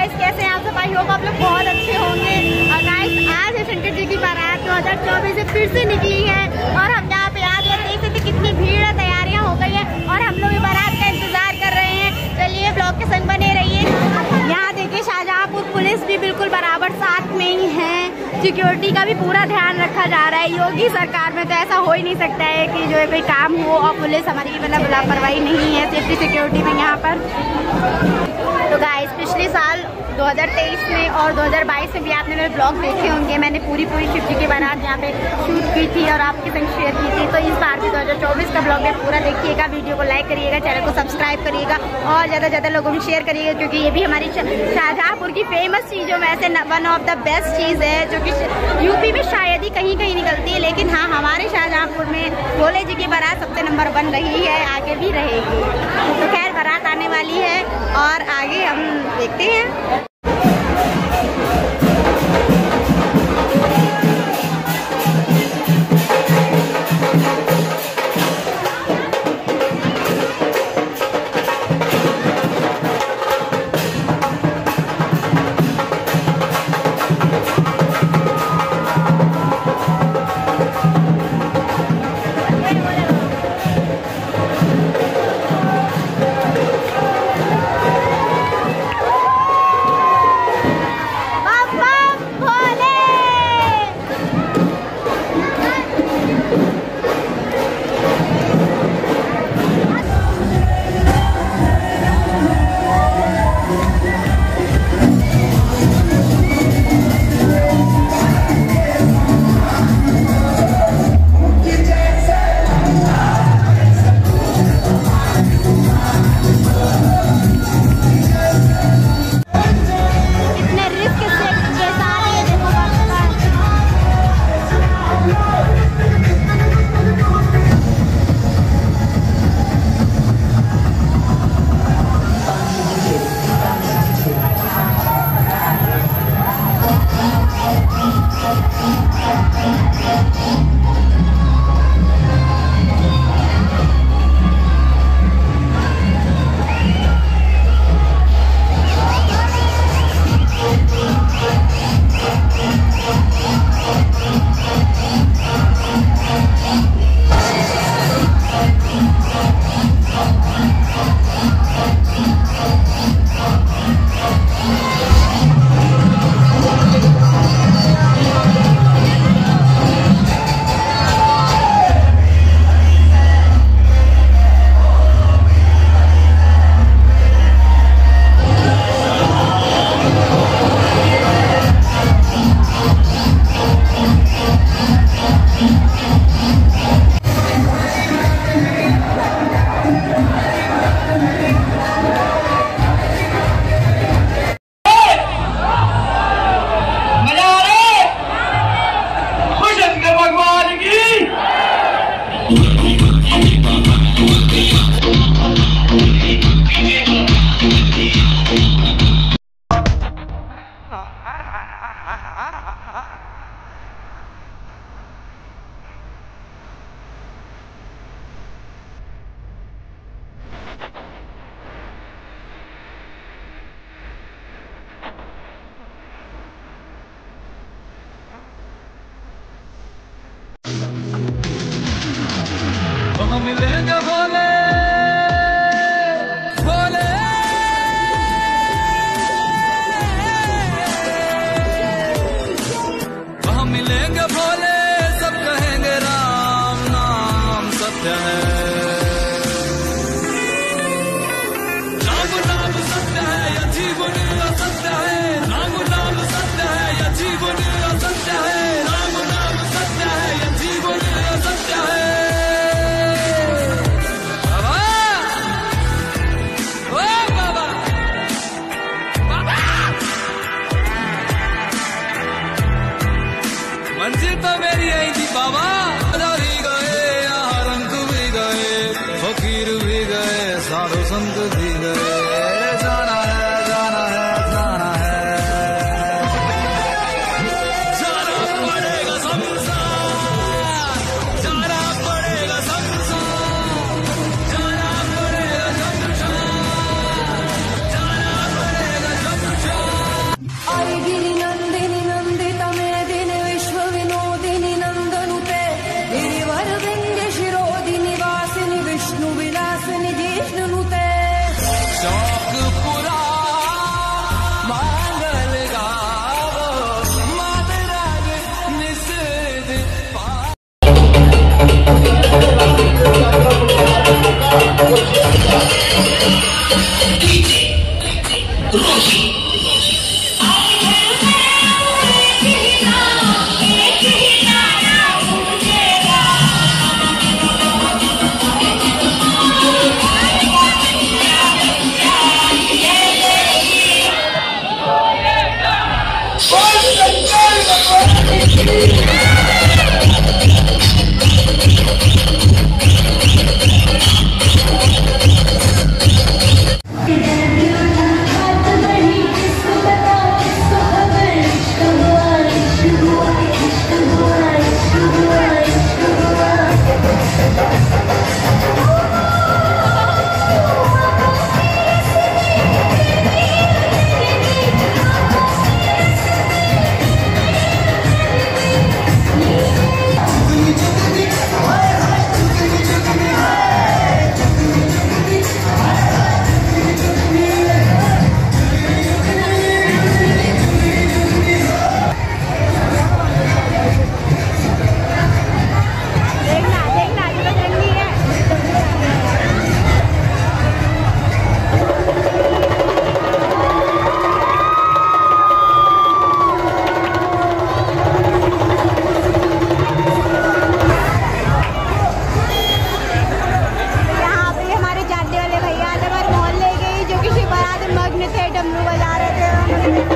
Guys, कैसे हैं आप सब? आई होप आप लोग बहुत अच्छे होंगे। और गाइस, आज है शंकर जी की बारात 2024 से फिर से निकली है और हम यहाँ पे आ गए। देख सकते कितनी भीड़ है, तैयारियां हो गई है और हम लोग बारात का इंतजार कर रहे हैं। चलिए ब्लॉग के संग बने रहिए। यहाँ देखिए शाहजहांपुर पुलिस भी बिल्कुल बराबर साथ में ही है। सिक्योरिटी का भी पूरा ध्यान रखा जा रहा है। योगी सरकार में तो ऐसा हो ही नहीं सकता है कि जो है कोई काम हो और पुलिस हमारी मतलब लापरवाही नहीं है सेफ्टी सिक्योरिटी में यहाँ पर। तो गाइस, पिछले साल 2023 में और 2022 में भी आपने मेरे ब्लॉग देखे होंगे। मैंने पूरी शिव जी की बारात यहाँ पे शूट की थी और आपके संग शेयर की थी। तो इस बार भी 2024 का ब्लॉग है, पूरा देखिएगा। वीडियो को लाइक करिएगा, चैनल को सब्सक्राइब करिएगा और ज़्यादा से ज़्यादा लोगों में शेयर करिएगा, क्योंकि ये भी हमारी शाहजहांपुर की फेमस चीज़ों में से वन ऑफ द बेस्ट चीज़ है, जो कि यूपी में शायद ही कहीं कहीं निकलती है। लेकिन हाँ, हमारे शाहजहांपुर में भोले जी की बारात सबसे नंबर 1 रही है, आगे भी रहेगी। तो खैर, बारात आने वाली है और आगे हम देखते हैं। मग्न थे, डमरू बजा रहे थे।